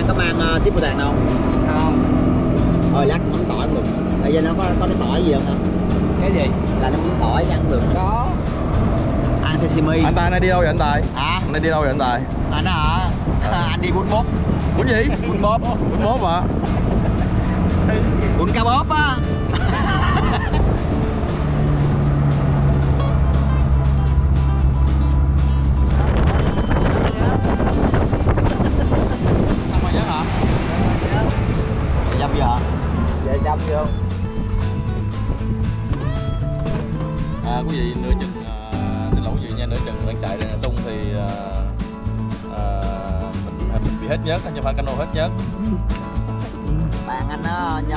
có mang tiếp bồ tàn đâu? Không. Thôi lát mắm tỏi cũng được. Bây giờ nó có nước tỏi gì không hả? Cái gì? Là nó mắm tỏi ăn được. Có. Ăn sashimi. Anh Tài nay đi đâu vậy anh Tài? Hả? Nay đi đâu vậy anh Tài? Anh hả? Anh đi bún bốp. Bún gì? Bún bốp. Bún bốp hả? Bún cá bốp á. Xong rồi nhớ hả? Dâm gì hả? Dạ dâm vô. Quý vị nửa chừng xin lỗi quý vị nha, nửa chừng đang chạy đèn sung thì mình bị hết nhớt, chứ không phải cano hết nhớt. Bạn anh nó nhân.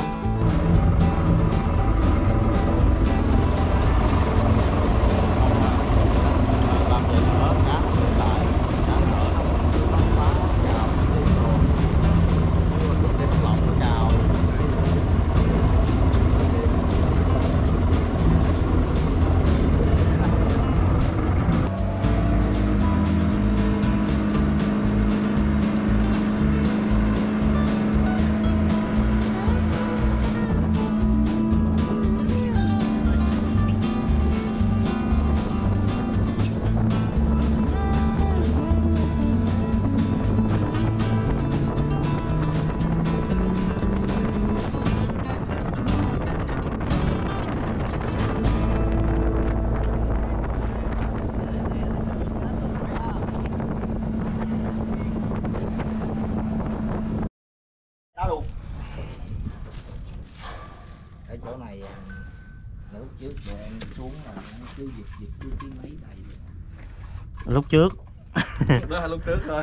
Ở chỗ này lúc trước tụi em xuống là nó cứ giật cứ mấy đầy. Lúc trước. Đó là lúc trước thôi.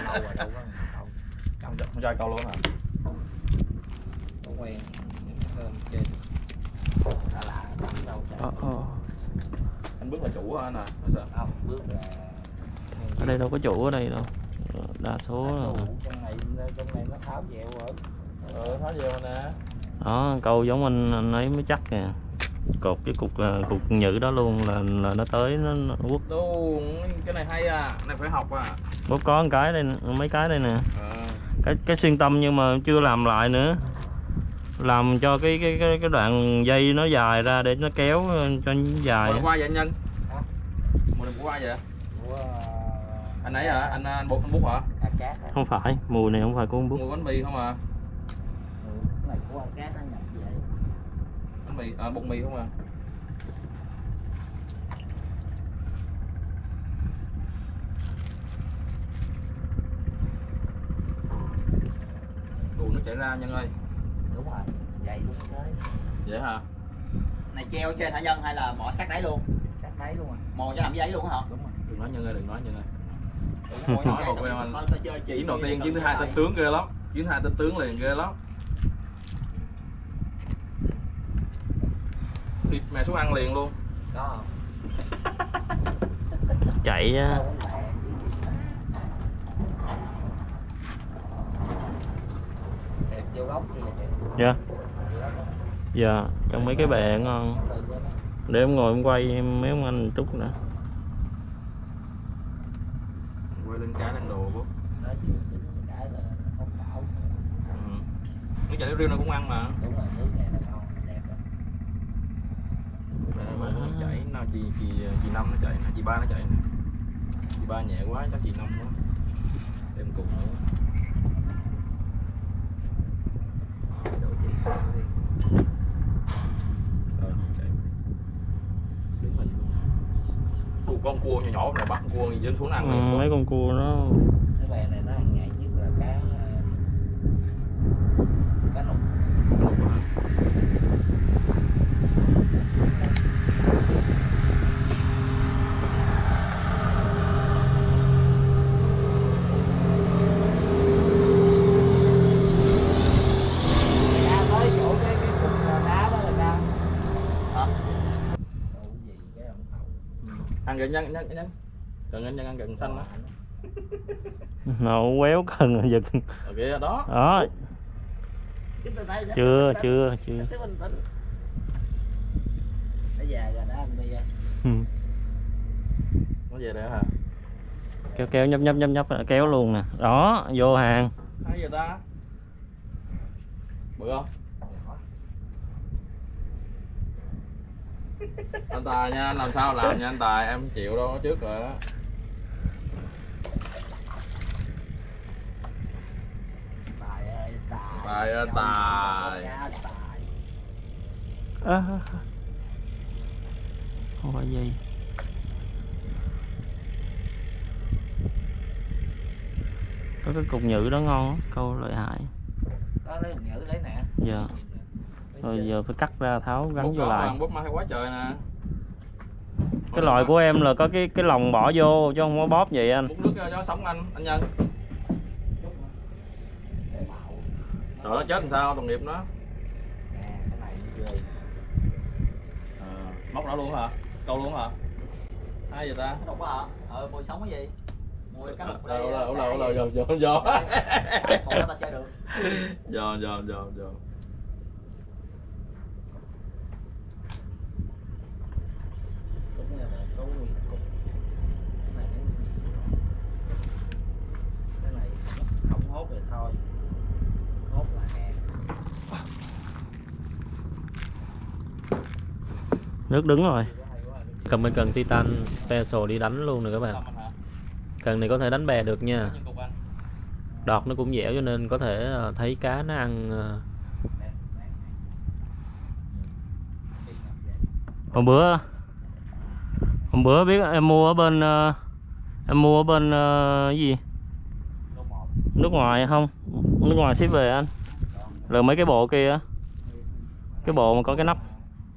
Không Không cho câu luôn hả? có quen hơn trên. Lạ đâu Anh bước là chủ hả anh à? Không, bước là Ở đây đâu có chủ ở đây đâu. Đa số là... trong này nó tháo dẹo rồi. Tháo dẹo nè. Đó, câu giống anh ấy mới chắc kìa. Cột cái cục nhự đó luôn là nó tới nó quất. Luôn, cái này hay à, cái này phải học à. Bố có một cái đây, mấy cái đây nè. Cái xuyên tâm nhưng mà chưa làm lại nữa. Làm cho cái đoạn dây nó dài ra để nó kéo cho dài. Mùa qua vậy anh Nhân? Hả? Mùa này qua vậy? Anh ấy hả? Anh Bút hả? Không phải, mùa này không phải của Bút. Mùa bánh mì không à? Cái này của cát nó nhập vậy. Bánh mì, bột mì không à? Nó chảy ra Nhân ơi. Đúng rồi, vậy đúng thế. Vậy hả? Này treo trên hả Nhân hay là bỏ sát đáy luôn? Sát đáy luôn à. Mò cho nằm dưới đáy luôn hả? Đúng rồi. Đừng nói Nhân ơi, đừng nói Nhân ơi. Nói một em anh. Chuyến đầu tiên, chuyến thứ hai tên tướng ghê lắm. Chuyến thứ hai tên tướng liền ghê lắm. Đi mẹ xuống ăn liền luôn. Có không? Chạy á. Đẹp vô góc thì là đẹp. Dạ. Dạ, trong mấy cái bè ngon. Để em ngồi em quay mấy ông anh chút nữa. Quay lên trái lên đồ bố. Nước chảy riêu nó cũng ăn mà. Đúng rồi, nước này là ngon, đẹp lắm. Mà nó chảy nào chị Năm nó chảy nè, chị Ba nó chảy nè. Chị Ba nhẹ quá chắc chị Năm quá. Đem cùng nữa. Rồi chạy. Đứng mình luôn. Con cua nhỏ nhỏ này bắt cua gì xuống ăn liền. Mấy con cua nó Cái bè này nó ăn nhạy nhất là cá nục. Tới chỗ cái cục đá đó là sao? Hả? Gì cái ông thầu. Ăn gần Nhân cần anh Nhân ăn gần xanh đó. nó quéo cần rồi giật. Ok đó. Đó. Chưa. Nó già rồi đó anh bây giờ. Nó về đây hả? Kéo nhấp kéo luôn nè. Đó, vô hàng. Hay giờ ta? Bự không? Anh Tài nha, làm sao làm nha anh Tài, em chịu đâu trước rồi á. Tài ơi Tài. Tài ơi Tài. Không phải gì. Có cái cục nhự đó ngon lắm, câu lợi hại. Đó lấy nhử lấy nè. Dạ. Rồi giờ phải cắt ra tháo gắn vô lại. Bút mai quá trời nè. Cái loại của em là có cái lồng bỏ vô chứ không có bóp vậy anh. Múc nước cho sống anh Nhân. Trời nó chết làm sao đồng nghiệp nó. Cái này chơi. Móc nó luôn hả? Câu luôn hả? Hay giờ ta? Đâu có hả? Mùi sống cái gì? Mùi cá lục đâu đây. giò. Còn ta chơi được. Giò. Cái này không hốt rồi thôi. Hốt là hè. Nước đứng rồi. Cầm cái cần Titan Special đi đánh luôn nè các bạn. Cần này có thể đánh bè được nha. Đọt nó cũng dẻo cho nên có thể thấy cá nó ăn. Hôm bữa biết em mua ở bên cái gì nước ngoài không, nước ngoài ship về anh, rồi mấy cái bộ kia, cái bộ mà có cái nắp.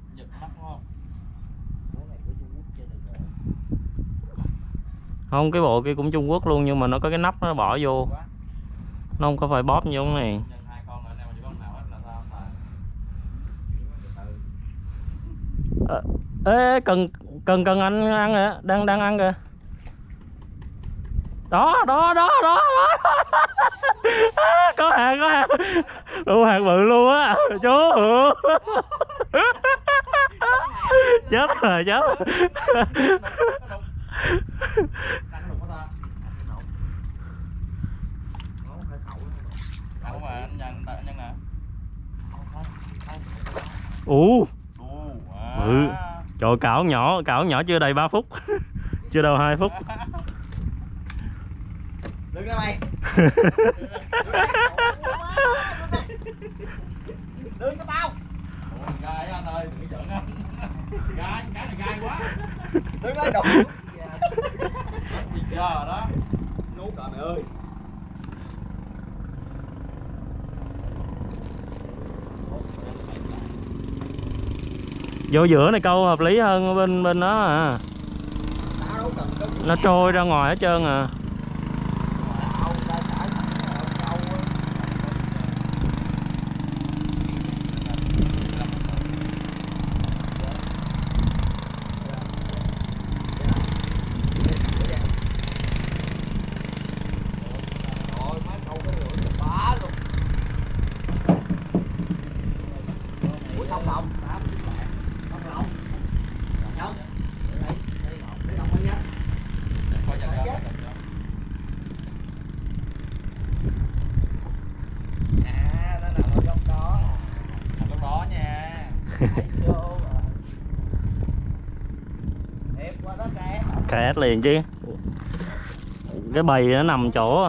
Không, cái bộ kia cũng Trung Quốc luôn nhưng mà nó có cái nắp nó bỏ vô, nó không có phải bóp như cái này. Ê, cần anh ăn kìa, đang ăn kìa. Đó. Có hàng. Đủ hàng bự luôn á chú. Chết rồi. Trời, cảo nhỏ chưa đầy 3 phút. Chưa đâu 2 phút. Đứng ra mày. Đứng cho tao. Gai anh ơi, đừng có giỡn anh. Gai, cái này gai quá. Đứng đây đồ. Gì giờ đó. Nuốt rồi mày ơi. Vô giữa này câu hợp lý hơn bên đó à. Nó trôi ra ngoài hết trơn à. Két liền chứ, cái bầy nó nằm chỗ.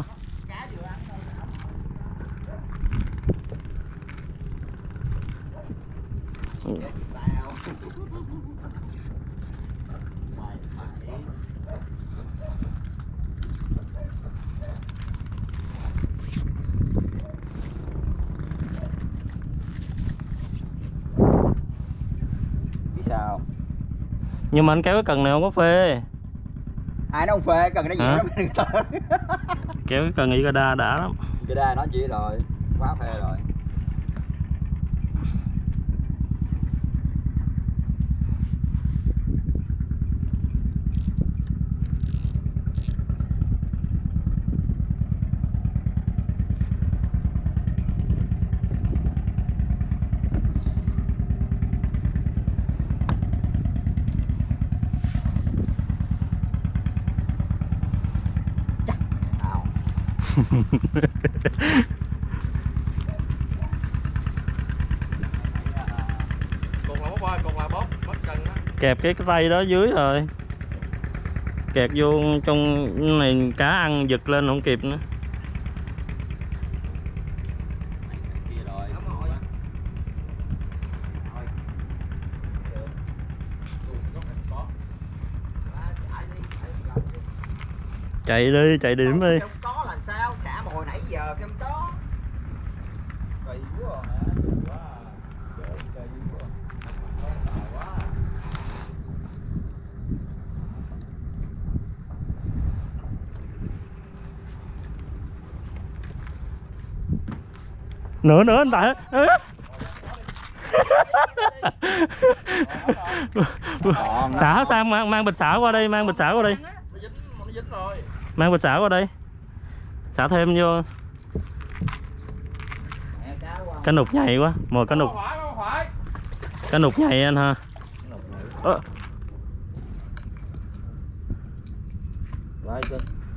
Biết sao? Nhưng mà anh kéo cái cần này không có phê. Ai nó không phê, cần nó gì lắm. Kéo cái cần Igada đã lắm. Igada nó chỉ rồi, quá phê rồi. Cột là bóp ơi, cột là bóp cần á. Kẹp cái tay đó dưới rồi, kẹt vô trong này, cá ăn giật lên không kịp nữa. Kia rồi. Chạy điểm đi. Không có là sao? Xả bồi nãy giờ không có. Cây quá hả? Quá. Trời chơi dữ quá. Quá. Nữa anh Tài. Xả sang mang bịch xả qua đây, mang bịch xả qua đây. Nó dính rồi. Mang bịch xả qua đây. Xả thêm vô. Cá nục nhạy quá, mồi cá nục. Cá nục nhạy anh ha. Rồi cưng.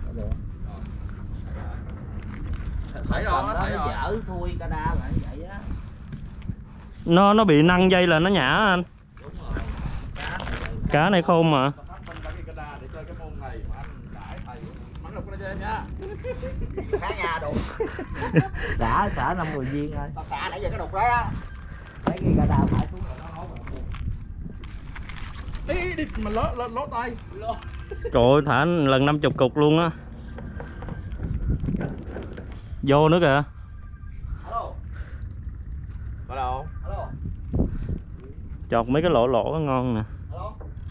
Xảy rồi, nó xảy rồi. Dở thui cả đa lại vậy á. Nó bị năn dây là nó nhả anh. Đúng rồi. Cá này khôn mà. Để chơi cái môn này mà anh đãi thầy mắng lục ra cho em nha. Cá nhà đủ. Xả 5-10 viên thôi. Tao xả nãy giờ cái đục đó á. Lấy cái cả đa phải xuống rồi nó nấu rồi. Đi mà ló tay. Trời ơi, thả lần 50 cục luôn á. Vô nữa kìa. Alo. Ở đâu? Alo. Chọt mấy cái lỗ ngon nè. Alo.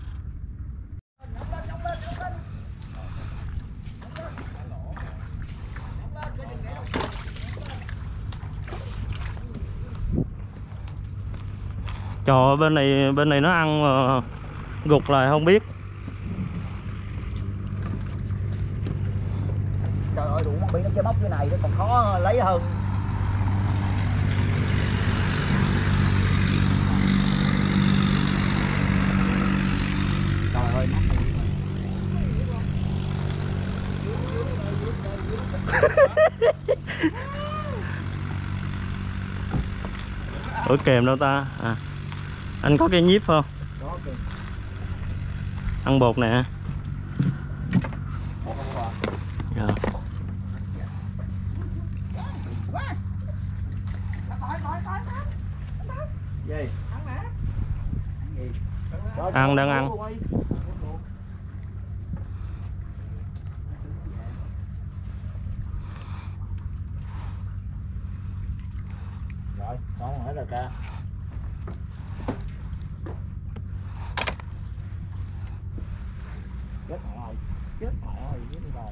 Trời ơi, bên này nó ăn mà gục lại không biết. Trời ơi, đủ mắt biển nó chơi bóc cái này nó còn khó lấy hơn. Trời ơi, mắt Ủa kèm đâu ta? À, anh có cây nhíp không? có kìa. Ăn bột nè. Dạ. Gì? Ăn đang ăn. Rồi, xong hết rồi ca. Chết mẹ ơi, chết rồi.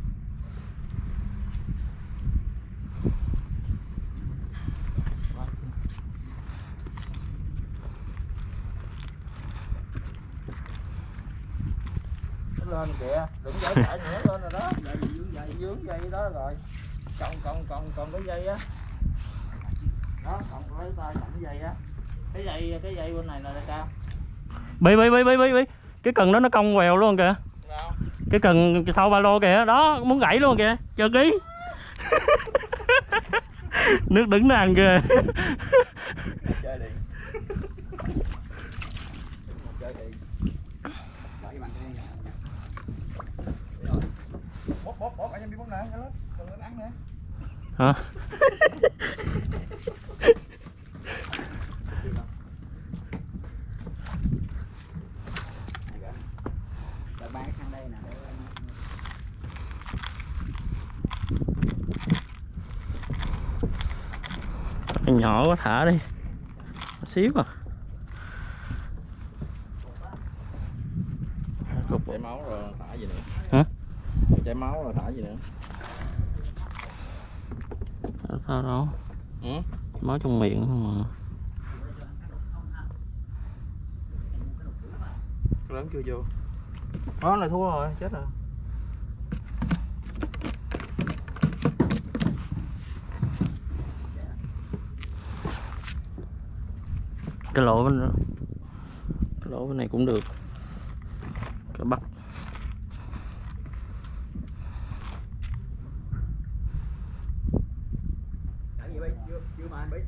Lên kìa, đừng dây chạy nữa lên rồi đó. Dướng dây đó rồi. Còn cái dây á. Đó, còn lấy tay cầm cái dây á. Cái dây bên này là cao. Bị. Cái cần đó nó cong quèo luôn kìa. Nào. Cái cần sau ba lô kìa, đó muốn gãy luôn kìa. Chờ ký. Nước đứng nó ăn kìa. Chơi điện. Chơi điện. Bóp anh em đi bóp nè, đừng có ăn nè. Hả? Ba cái khăn đây nè. Nhỏ quá thả đi. Xíu à. Chảy máu rồi thả gì nữa? Hả? Chảy máu rồi thả gì nữa? Sao đó? Ừ? Máu trong miệng không mà. Cái lớn chưa vô. Đó này thua rồi, chết rồi. Cái lỗ bên này cũng được. Cái bắt. gì Bi? Chưa mà anh Bi.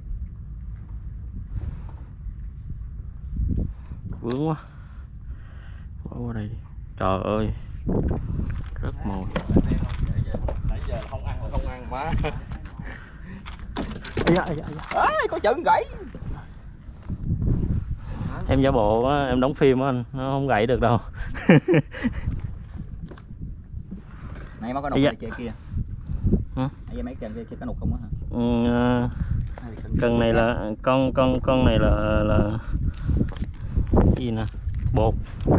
Vướng quá. Bỏ qua đây đi. Trời ơi. Rất mồi. Nãy giờ không ăn là không ăn má. Ê, có chừng gãy. Em giả bộ á, em đóng phim á anh, nó không gãy được đâu. Này mà có nục này kia. Hả? Nãy giờ mấy cần kia có nục không á hả? Cần này là con này là gì nè? Bột.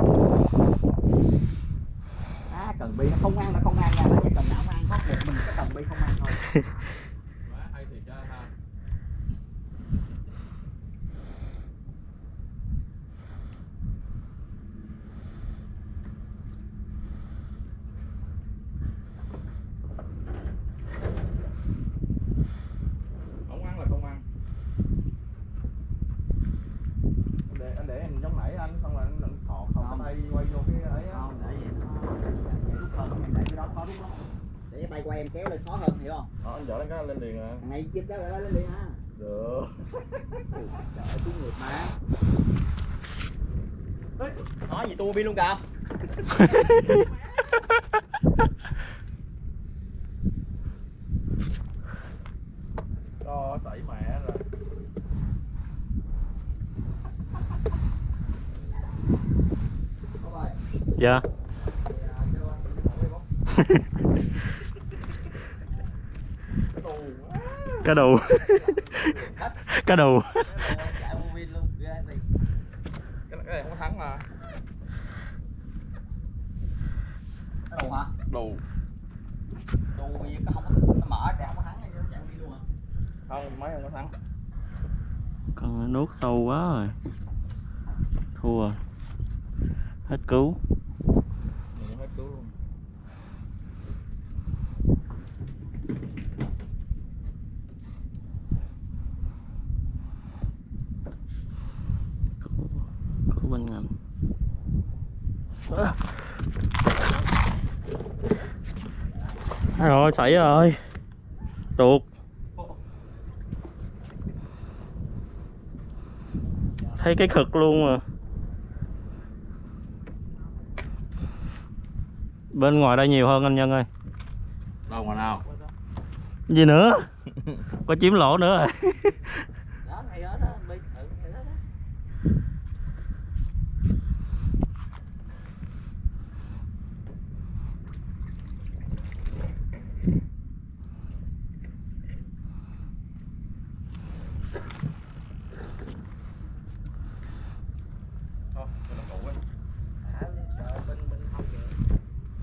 Cần Bi nó không ăn nha, nó cần nào nó ăn hết một mình cái cần Bi không ăn thôi. Hay thiệt ra ha. Không ăn là không ăn. Anh để em giống nãy anh, xong là anh thọ không cái tay quay vô cái ấy á. Không, để vậy nó rút hơn, em để cái đó khó rút lắm. Để cái tay quay em kéo lên khó hơn, hiểu không? Anh dở lên cái lên liền à. Thằng này chích đó lên liền ha. Được. Trời ơi, cứu ngược mà. Nói gì tua Bi luôn kìa. Cho sảy mẹ rồi. Dạ. Cá đù. Cá đù. Chạy mua pin luôn, ghê thì. Cái này không có thắng mà. Cái đầu hả? Đù. Đồ Bi có không nó mở chạy không có thắng hay chạy pin luôn hả? Không, máy không có thắng. Con nuốt sâu quá rồi. Thua. Hết cứu. Mình hết cứu luôn. Cứu bên ngầm. Rồi, sảy rồi. Tuột. Thấy cái khực luôn mà. Bên ngoài đây nhiều hơn anh Nhân ơi. Đâu mà nào. Gì nữa? Có chiếm lỗ nữa rồi. Đó, ngay đó đó, Bi, ngay đó đó. Thôi, cái là cũ ấy. Trời, bên không kìa.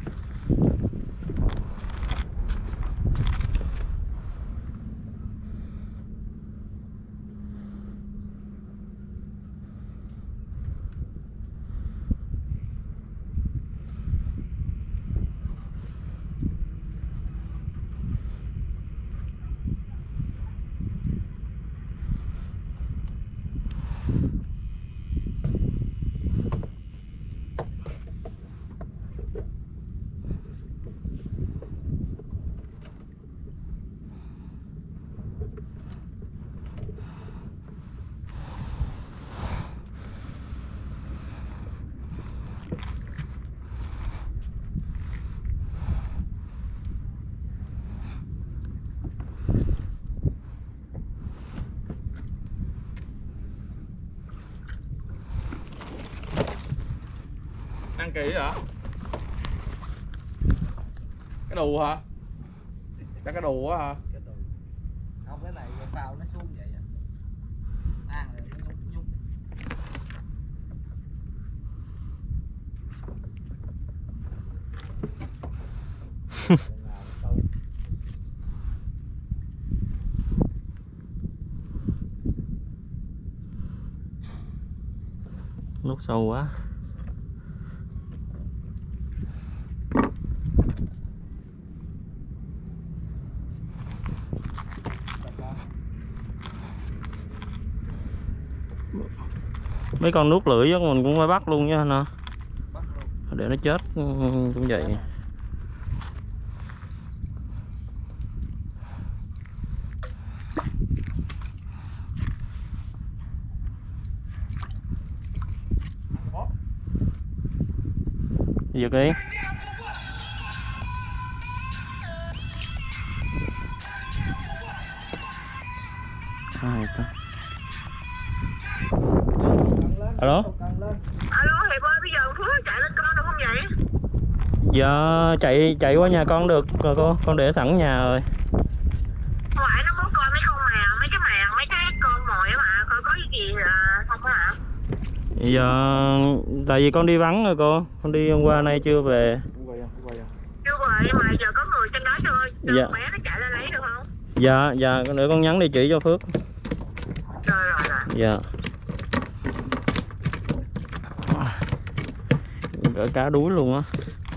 Ăn kỳ hả? Cái đù hả? Chắc cái đù á hả? Không, cái này phao nó xuống vậy à. Ăn rồi nó nhúc nhúc. Nuốt sâu quá. Mấy con nuốt lưỡi mình cũng phải bắt luôn nha anh hả? Để nó chết cũng vậy. Giật đi. Alo. Alo Hiệp ơi, bây giờ Phước chạy lên con được không vậy? Dạ chạy qua nhà con được rồi cô, con để sẵn nhà rồi. Ngoại nó muốn coi mấy con mèo, mấy cái con mồi á mà, coi có cái gì không á hả? Giờ tại vì con đi vắng rồi cô, con đi hôm qua nay chưa về. Chưa về mà giờ có người trên đó cho Dạ. bé nó chạy lên lấy được không? Dạ để con nhắn địa chỉ cho Phước. Rồi. Dạ. Gỡ cá đuối luôn á.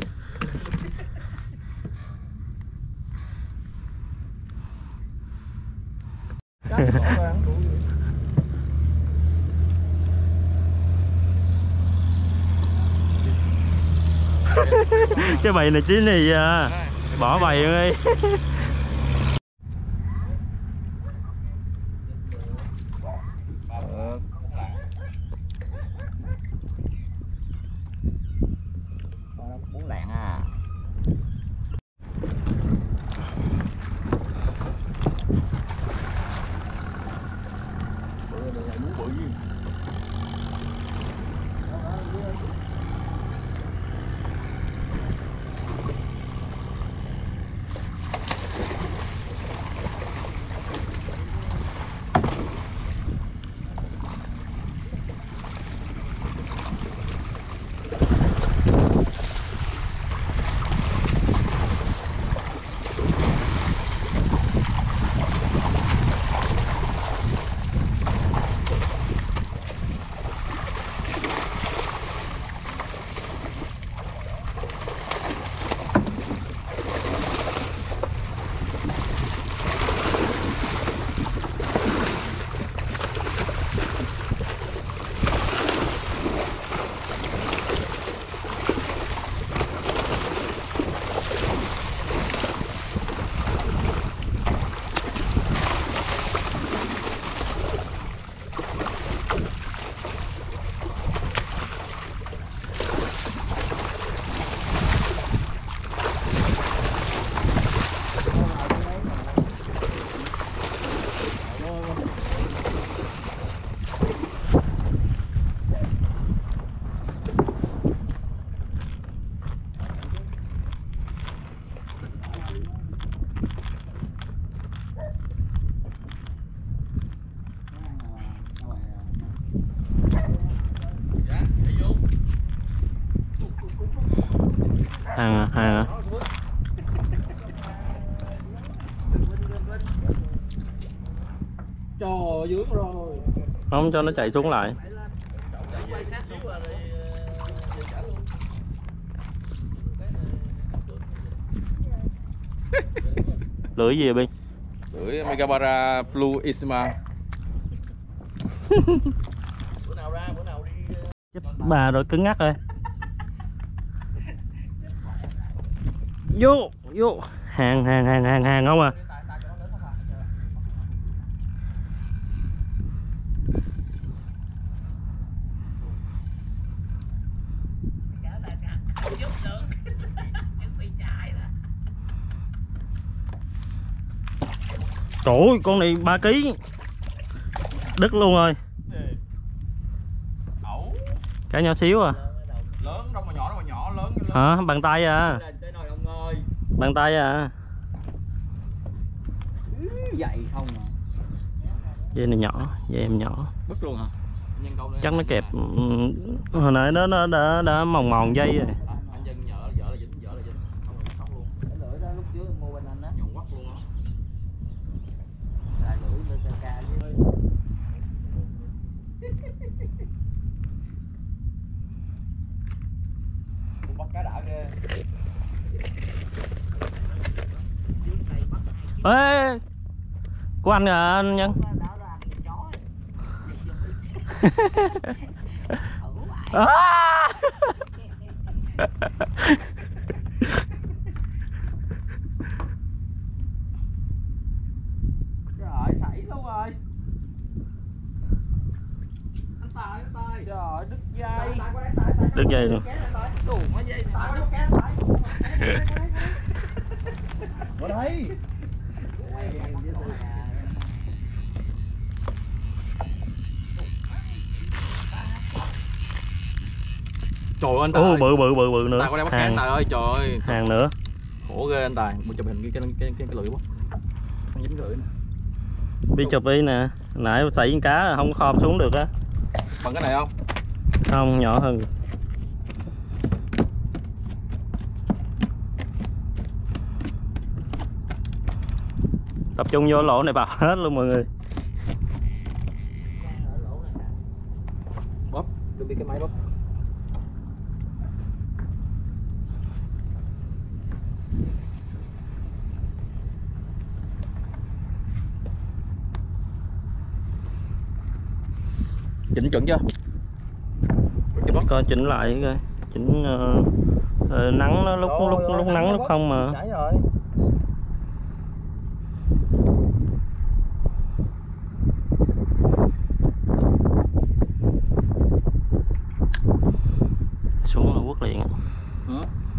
Cái bầy này chí này à, bỏ bầy đi. Muốn lạng à. Hàng à. Cho dưới rồi. Không cho nó chạy xuống lại. Lưỡi gì vậy Bi? Lưỡi Megabara Blue Isma. Bữa nào đi. Bà rồi cứng ngắc rồi. Vô. Hàng không à. Trời ơi, con này 3 kg. Đứt luôn rồi. Cá nhỏ xíu à. Lớn đâu mà nhỏ lớn. Hả? Bàn tay à. Bàn tay à. Vậy không à. Dây này nhỏ, dây em nhỏ. Bứt luôn hả? Chắc nó kẹp hồi nãy nó đã mòn dây rồi. Anh dân vợ là dính. Không là khóc luôn. Cái lưỡi đó lúc trước mua bên anh á. Nhọn quắt luôn á. Xài lưỡi lên ca với. Bắt cá đã ghê. Ê, của anh à anh Nhân. À. Trời, sảy luôn rồi. Trời ơi, đứt dây. Đứt dây luôn. Đủ mấy dây này. Ở đây. Trời ơi anh Tài. Ô bự nữa. Tài có đem bắt cá Hàng, Tài ơi, trời ơi. hàng nữa. Khổ ghê anh Tài, muốn chụp hình cái lưỡi quá. Không dính lưỡi nè. Đi chụp đi nè. Nãy xảy con cá không khom xuống được á. Bằng cái này không? Không, nhỏ hơn. Tập trung vô lỗ này vào hết luôn mọi người. Bóp, đưa đi cái máy bóp. Chỉnh chuẩn chưa? Coi chỉnh lại coi. Chỉnh nắng nó lúc nắng lúc không mà. Chảy rồi. Xuống là quất liền. Ừ.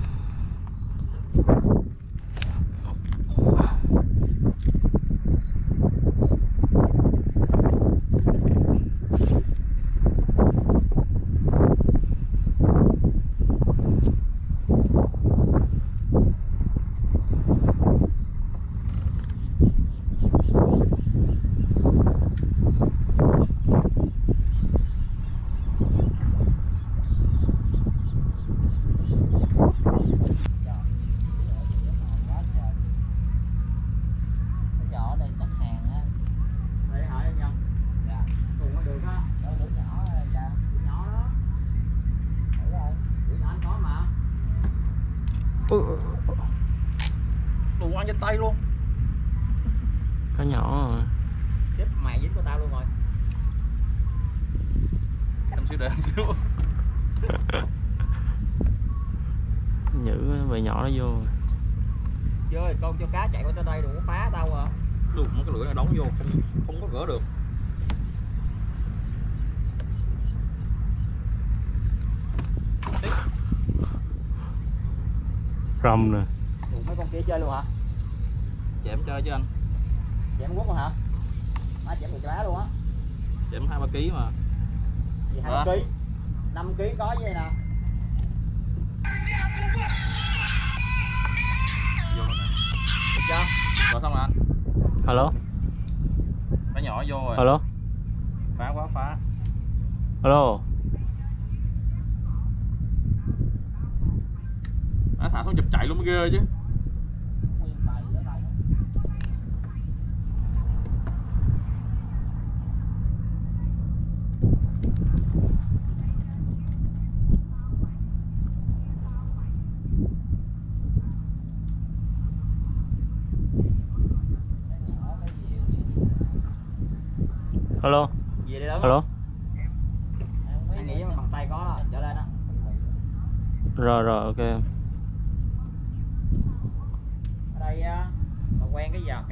Đụng ăn trên tay luôn. Cá nhỏ rồi. Chết mày dính của tao luôn rồi. Em xíu để em xíu. Nhử bầy nhỏ nó vô. Chơi con cho cá chạy qua tới đây đừng có phá tao à. Đụng cái lưỡi này đóng vô không có gỡ được. Rồng nè. Đụng mấy con kia chơi luôn hả? Chém chơi chứ anh. Chém quất luôn hả? Má chém 10 cá luôn á. Chém 2-3 kg mà. Gì 2 kg? 5 kg có vậy nè. Vô luôn nè. Được chưa? Rồi xong rồi anh. Alo. Nó nhỏ vô rồi. Alo. Phá quá phá. Alo. Nó thả xuống chụp chạy luôn mới ghê chứ. Alo. Gì đây đó? Alo. Anh nghĩ bằng tay có đó, trở lên đó. Rồi ok. Ở đây á, mà quen cái giọt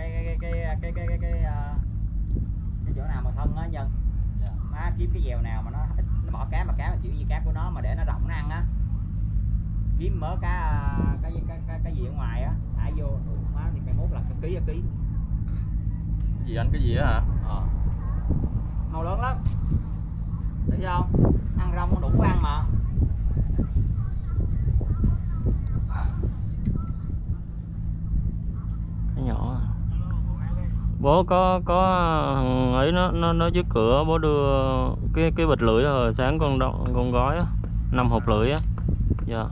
cái chỗ nào mà thân á Nhân. Má kiếm cái dèo nào mà nó bỏ cá mà kiểu như cá của nó mà để nó rộng nó ăn á. Kiếm mớ cái gì ở ngoài á, thả vô, má thì cái mốt là cái ký. Cái gì anh, cái gì á hả? Màu lớn lắm. Thấy không? Ăn rong đủ ăn mà. Cái nhỏ. Bố có thằng ấy nó trước cửa, bố đưa cái bịch lưỡi rồi sáng con gói á, 5 hộp lưỡi á. Dạ.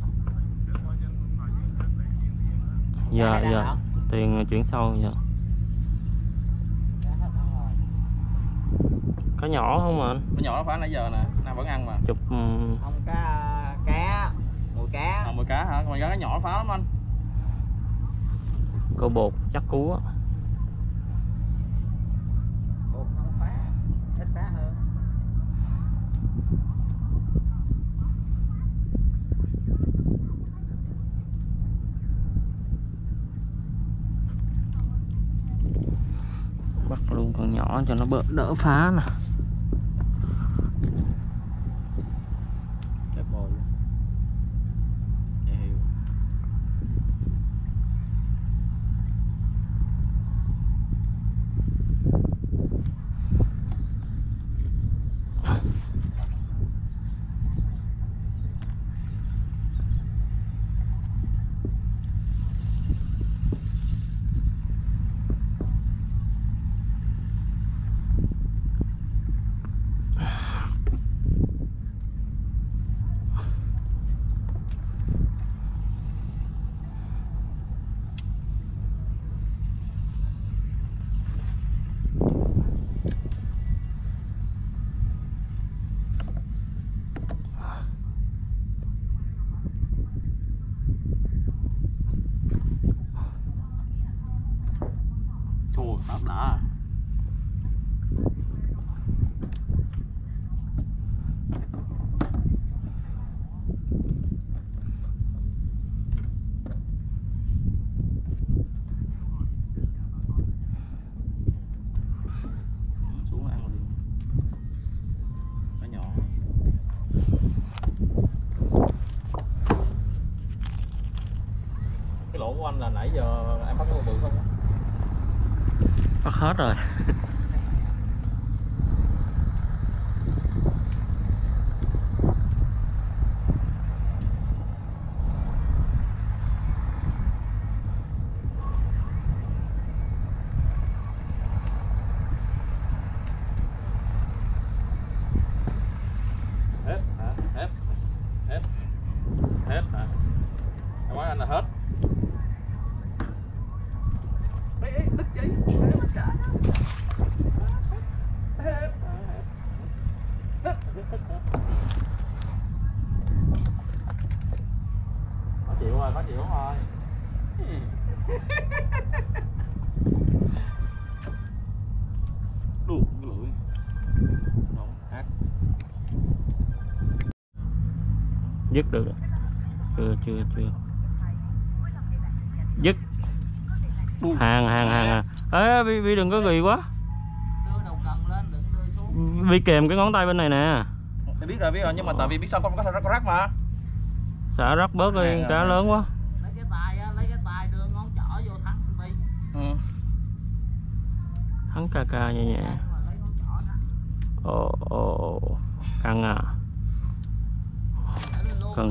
Tiền chuyển sau dạ. Cá nhỏ không mà anh? Cá nhỏ nó phá nãy giờ nè, nay vẫn ăn mà. Chụp Không cá, mùi cá. Mùi cá hả? Còn cá nhỏ nó phá lắm anh. câu bột chắc cú á. Bột không phá, ít phá hơn. Bắt luôn con nhỏ cho nó đỡ phá nè. hết rồi. Hết hả? Hết. Hết. Hết hả? Em nói anh là hết. Ê, đứt dây. Hết. Khó chịu rồi, khó chịu rồi. Đủ cái lưỡi. Đúng, hát. Dứt được rồi. Chưa dứt. Hàng ê Bi đừng có ghi quá. Đưa đầu cần lên, đừng đưa xuống. Bi kèm cái ngón tay bên này nè. Em biết rồi nhưng mà tại vì biết sao có rắc mà. Xả rắc bớt đi, cá lớn quá. Lấy cái tay đưa ngón trỏ vô thắng Bi. Ừ. Thắng ca nhẹ nhẹ. Lấy ngón trỏ đó. Ồ căng à. Cần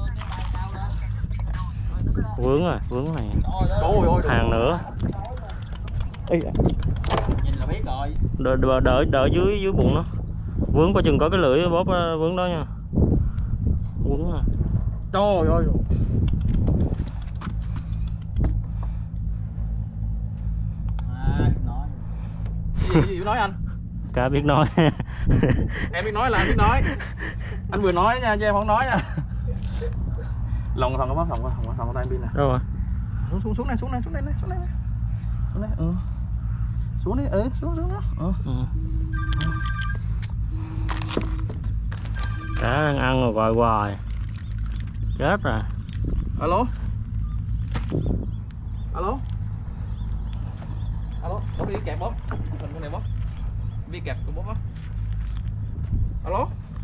vướng này. Trời ơi, Hàng nữa. Ê, nhìn là biết rồi. đợi dưới bụng nó. Vướng coi chừng có cái lưỡi bóp vướng đó nha. Vướng à. Trời ơi. Nói. Gì nói anh? Cá biết nói. Em biết nói là anh biết nói. Anh vừa nói nha, chứ em không nói nha. Lòng thòng có thòng tay pin nè. Đâu rồi? Xuống này. Xuống đây. Ừ. Xuống đi, xuống đó. Ừ. Cá đang ăn rồi gọi hoài. Chết rồi. Alo, có đi kẹp bóp. Mình con này bóp. Đi kẹp con bóp á. Alo.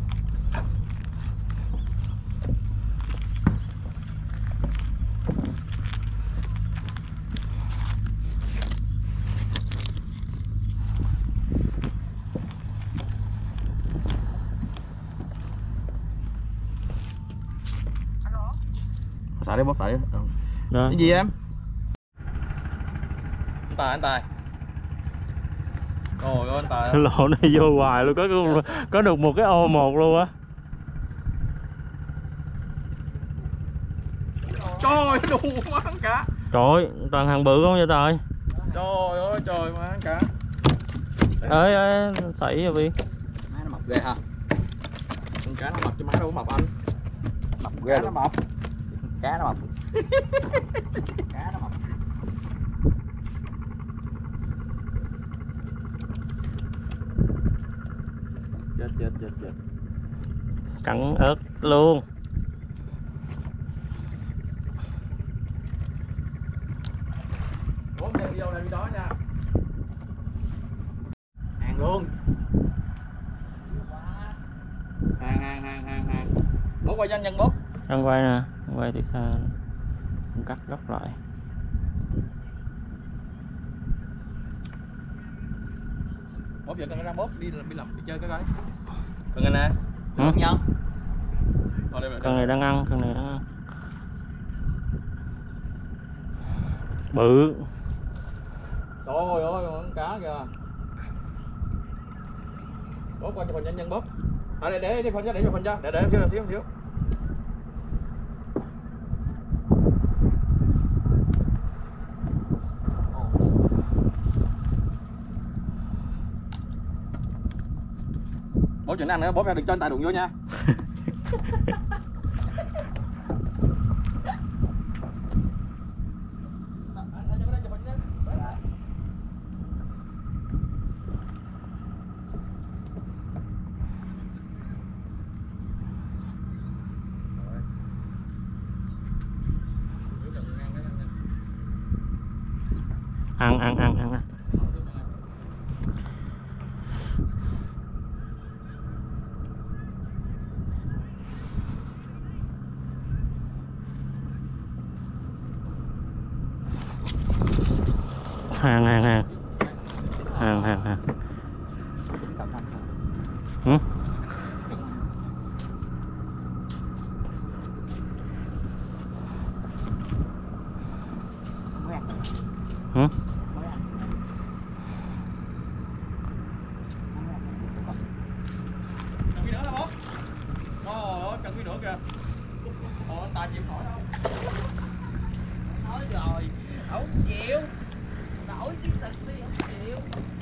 Xả đi bóp lại. Đó. Cái gì em? Anh Tài. Trời ơi anh Tài. Lỗ này vô hoài luôn, có được một cái ô một luôn á. Trời ơi đủ má ăn cá. Trời ơi, toàn hàng bự không vậy trời. Trời ơi trời má ăn cá. Ê sảy rồi Bi. Má nó mập ghê ha. Con cá nó mập chứ má đâu có mập anh. Mập ghê nó mập. Cá nó mập. Cá nó mập. Chết. Cắn ớt luôn. Bốn giờ video này đi đó nha. Hàng luôn. Hàng. Bố quay nhân bố. Đang quay nè, quay từ xa. Cắt góc lại. Bố giờ cần ra bố đi chơi cái coi. Cần anh nè. Không nhân. Con này đang ăn, bự. Trời ơi con cá kìa. Bố qua cho phần nhân bố. Để phần cho, để cho phần cho. Để em xíu. Bố chuyện ăn nữa, bố phải đừng cho anh Tài đụng vô nha. Ăn. Hàng. cẩn thận. Ừ? Mới ăn. Ừ? Mới ăn. Cần gì nữa hả bố? Ôi, cần gì nữa kìa. Ồ, tài chịu nổi đâu. Nói rồi, không chịu. Đổi chiến tịch đi, không chịu.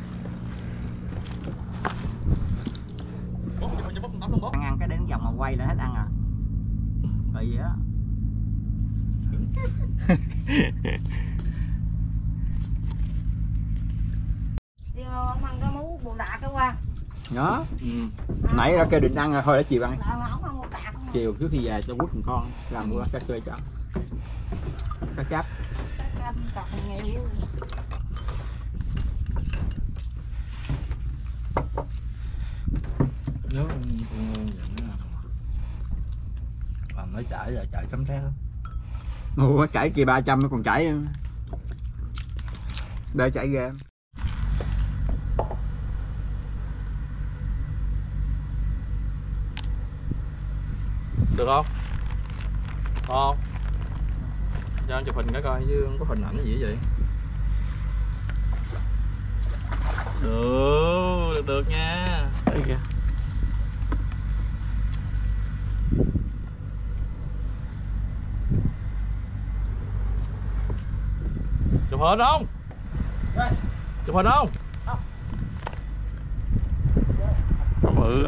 Bố, cho bố tắm luôn bố. Ăn cái đến vòng mà quay lên hết ăn à. Kỳ vậy á. Ông ăn cái mú bồ đạc cái qua. Đó. Nãy ra kêu định ăn rồi thôi để chiều ăn. Ông ăn bồ đạc. Chiều trước khi về cho quất một con làm bữa cá xơi cho ăn. Cá chép. Canh cọc nhiều. Nước ngon vậy đó. Còn mới chảy là chạy sấm sét. Ủa chảy kia 300 nó còn chảy. Để chảy ghê. Được không? Không. Cho anh chụp hình cái coi chứ không có hình ảnh gì vậy. Được nha. Đấy kìa. Chụp hình không? Chụp hình không? Bự.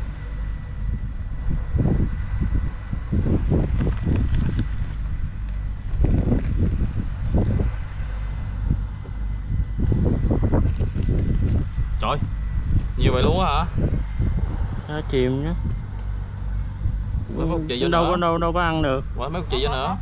Trời, nhiều vậy luôn á hả? Nó chìm nhá. Mấy phút chị vô đâu nữa. có đâu có ăn được. Quá mấy phút chị vô nữa.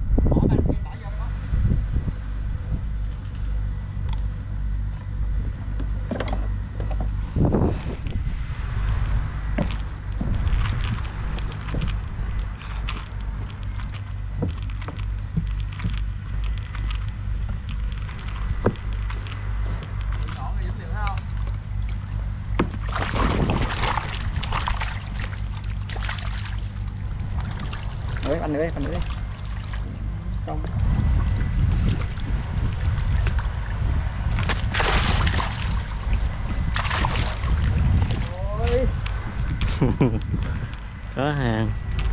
Anh nữa, anh nữa. Không. Ôi. Có hàng.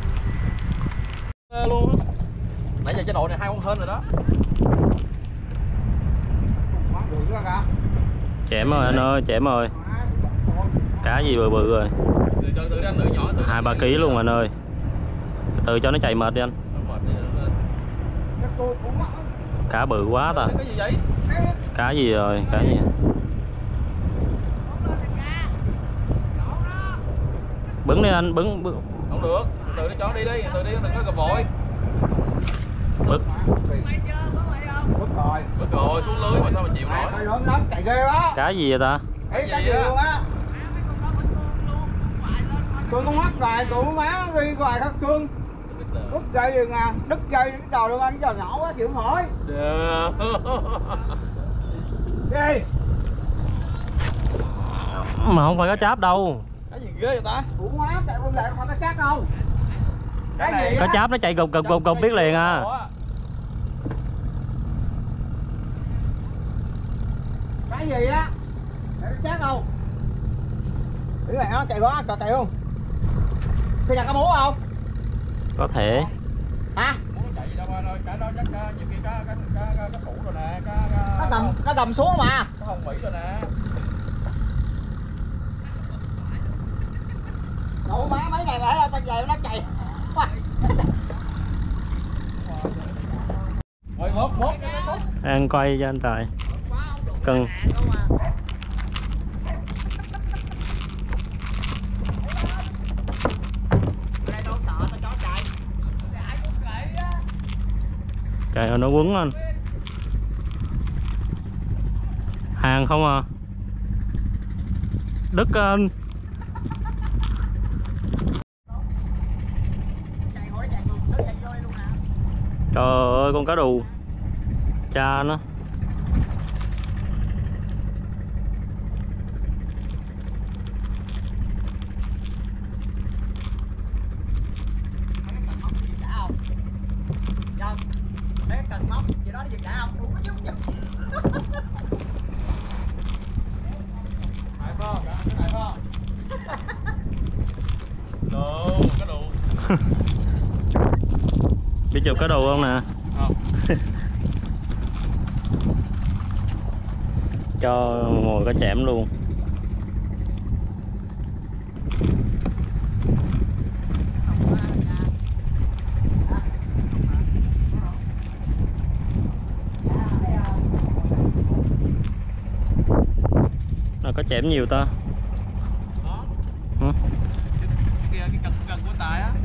Luôn á. Nãy giờ chế độ này 2 con hên rồi đó. Chẻm rồi anh ơi, chẻm rồi. Cá gì bự bự rồi. Từ anh nữ nhỏ từ 2-3 kg luôn anh ơi. Từ cho nó chạy mệt đi anh. Cá bự quá ta. Cái gì vậy? Cá gì rồi, cá gì? Bứng đi anh, bứng. Không được, từ nó cho đi đi, từ đi đừng có gặp vội. Bức. Bức rồi, xuống lưới mà sao mà chịu nổi. Lớn lắm, chạy ghê quá. Cá gì vậy ta? Cái gì luôn á. Cương con mắt rồi, tụi má ghi hoài khắc cương. Đứt dây rồi nè, đứt dây đứt đầu luôn anh, giờ nhỏ quá chịu không nổi. Đi. Mà không phải cá cháp đâu. Cái gì ghê vậy ta? Tụi má chạy con lại không phải cá cháp đâu. Cái gì Cá cháp nó chạy gục biết liền à. Cái gì á? Để nó chết không? Cái này nó chạy quá, chạy không? Khi nào có bố không? Có thể. Hả? Chạy gì đâu anh ơi, cá đó chắc nhiều khi cá sủ rồi nè, Nó gầm xuống mà. cá hồng Mỹ rồi nè. Đủ má mấy này phải tao về nó chạy. Rồi mốt. Ăn quay cho anh Tài. Cưng. Trời nó quấn anh. Hàng không à. Đứt anh. Trời ơi con cá đù. Cha nó. Cái đồ. Biết chụp cá đồ không nè? Cho ngồi cá chẽm luôn. Nó có chẽm nhiều ta. Hả? Cái cần của tài á.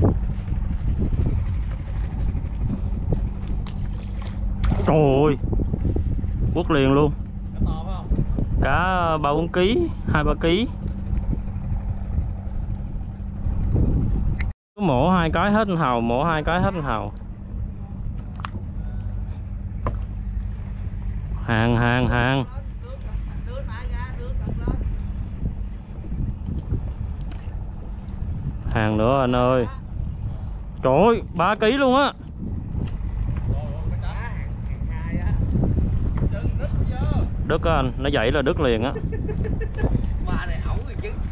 Trời ơi, quất liền luôn. Cá to phải không? Cá 3-4 kg, 2-3 kg. Cứ mổ 2 cái hết hào, mổ 2 cái hết hào. Hàng. Hàng nữa anh ơi. Trời ơi, 3 kg luôn á. Đứt á anh, nó dậy là đứt liền á. Qua này ẩu rồi chứ.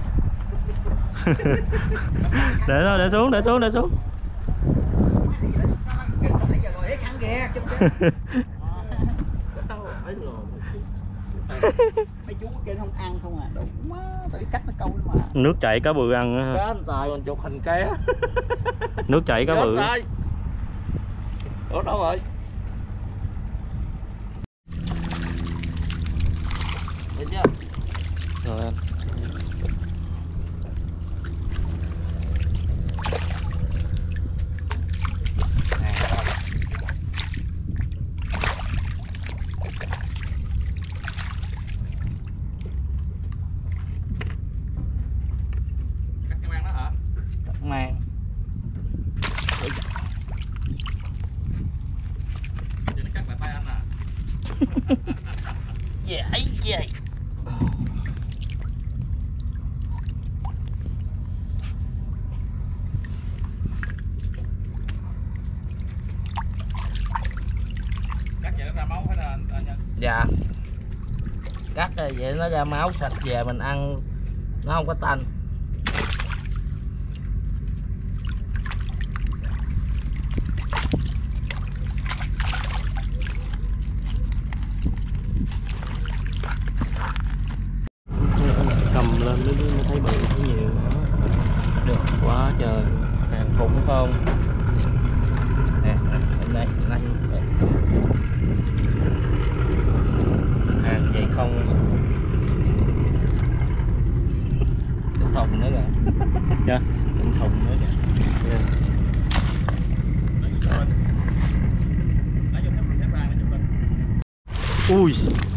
Để xuống. Nãy giờ rồi hết ăn kìa, chụp kìa. Mấy chú kêu không ăn không à, đủ quá, tại cách nó câu đó mà. Nước chảy cá bự ăn á. Cá anh Tài còn chụp hình ké. Nước chảy cá bự. Ủa đâu rồi? Được chưa? Rồi anh. Cắt cái mang đó hả? Mang. Chị nó cắt lại tay anh à. Vậy. Cắt vậy nó ra máu phải là anh Nhân? Dạ. Cắt rồi vậy nó ra máu sạch về mình ăn nó không có tanh. Cầm lên mới thấy bự, thấy nhiều đó. Được quá trời. Hàng khủng không? Nè, đây. Hàng vậy không? Cái thùng nữa kìa. Dạ. Cái thùng nữa kìa. Lấy vô xếp ra nó chụp lên. Ui,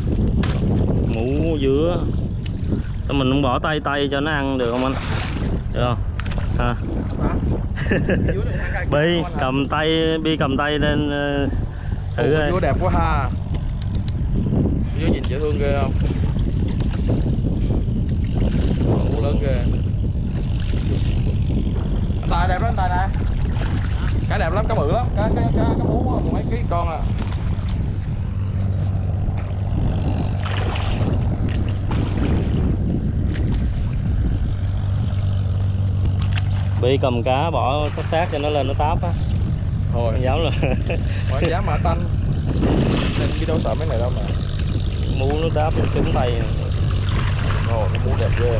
mũ giữa. Sao mình không bỏ tay cho nó ăn được không anh? Được không? Ha. Bi cầm tay lên thử coi. Vú đẹp quá ha. Vú nhìn dễ thương ghê không? Vú lớn ghê. Anh Tài đẹp lắm, anh Tài nè. Cá đẹp lắm, cá bự lắm, cá bú mấy ký con à. Bi cầm cá bỏ sát cho nó lên nó táp á. Thôi Dám luôn. không dám mà tanh. Nên đi đâu sợ mấy này đâu mà. Mũ nó táp nó trúng tay. Ồ, cái mũ đẹp ghê.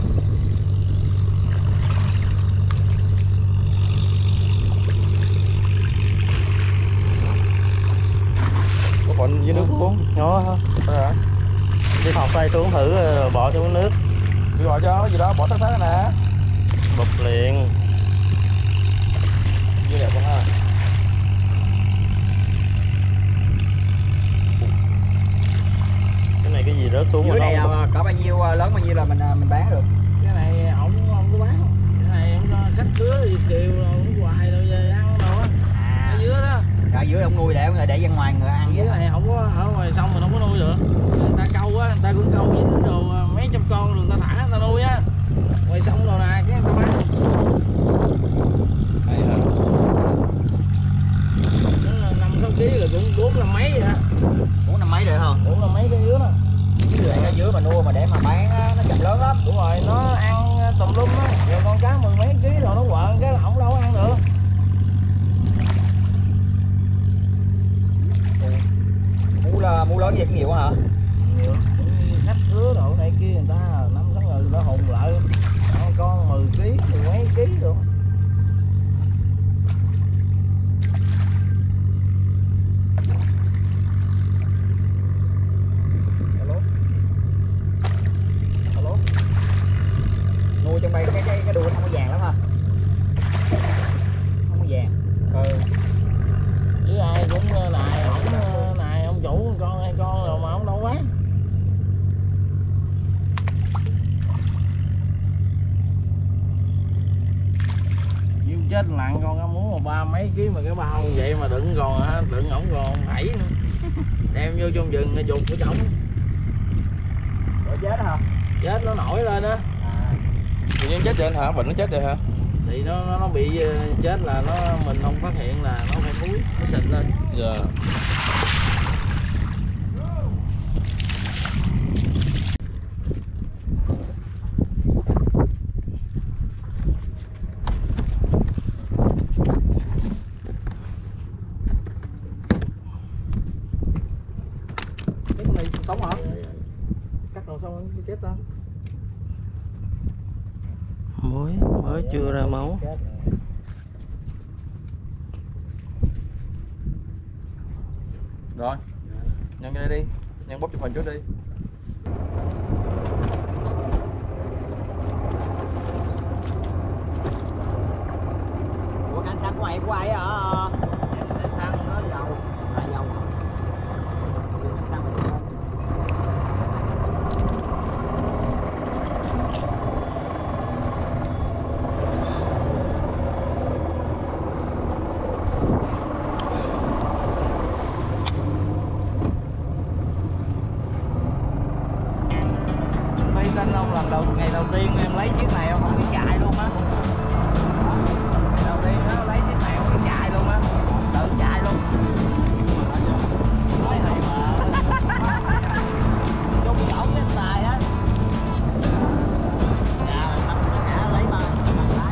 Có còn dưới nước luôn. Nó Hả? đi thọc tay xuống thử bỏ xuống nước. Đi gọi cho cái gì đó, bỏ sát sát nè. Bụp liền. Dưa đẹp quá ha. Cái này cái gì rớt xuống Dưới mà này nó có bao nhiêu, lớn bao nhiêu là mình bán được. Cái này không có bán. Cái này ông khách cứa gì kiều không hoài đâu về ăn đâu á. Ở dưới đó. Ở dưới ông nuôi để ra ngoài người ăn Dưới vậy. này không có ở ngoài sông mình không có nuôi được. Người ta câu á, người ta cũng câu với đồ mấy trăm con rồi người ta thả người ta nuôi á. Ngoài sông rồi nè, cái người ta bán. Hay hả? Nó là 5-6 kg rồi cũng 4-5 mấy vậy đó. 4-5 mấy được không? 4-5 mấy cái dưới đó. Để ở dưới mà nuôi mà để mà bán á, nó chậm lớn lắm. Đúng rồi, nó ăn tùm lum á, rồi con cá 10 mấy ký rồi nó quợn cái là ổng đâu có ăn được. Mua lớn vậy cũng nhiều hả? Nhiều, khách hứa đồ này kia người ta 5-6 người nó hùng lại con 10 ký, 10 mấy ký rồi. Nuôi trong đây cái đuôi không có vàng lắm ha, không có vàng. Chứ ai cũng này ông chủ con 2 con rồi mà ông đâu bán. Nhiêu chết nặng con cá muốn mà 30 mấy ký mà cái bao như vậy mà đựng còn hả, đựng ổng còn thảy nữa. Đem vô trong rừng dục của chồng. Ủa chết hả? Chết nó nổi lên á. Tự nhiên chết vậy hả? Bệnh nó chết vậy hả? Thì nó bị chết là mình không phát hiện là nó phải thúi, nó xịt lên. Dạ. Cái con này sống hả? Cắt rồi xong nó chết đó. Mới chưa ra máu. Rồi. Nhân cái đây đi. Nhân bóp chụp hình trước đi. Ủa canh xanh của mày của ai hả? Xăng nó dầu. Là dầu. Canh xăng mày không? Phi Thanh Long ngày đầu tiên em lấy chiếc này không biết chạy luôn á. Ngày đầu tiên nó lấy chiếc này không biết chạy luôn á, tự chạy luôn. Nói hay mà. Chung chỗ cái tài á. Dạ, nó lấy bằng lái.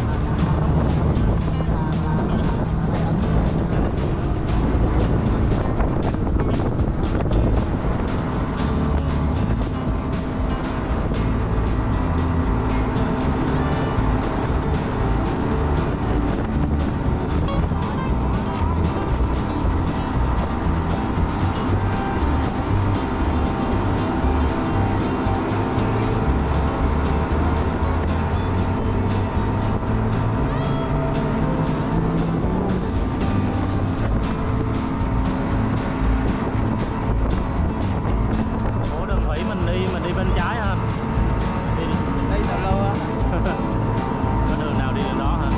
Ủa đường thủy mình đi bên trái ha. Đi tao lơ á. Có đường nào đi đường đó hả?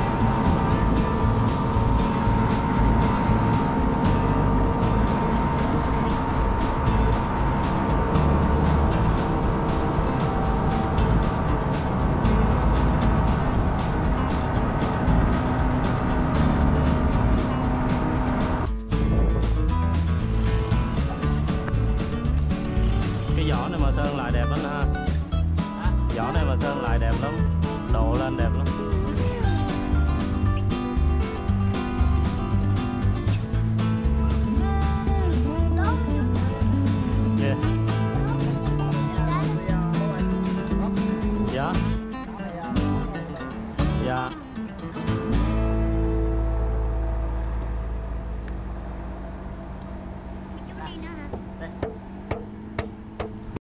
Cái vỏ này mà sơn lại đẹp lắm ha. Vỏ này mà sơn lại đẹp lắm, độ lên đẹp lắm. Yeah. Dạ. Dạ. Chú đi nữa hả?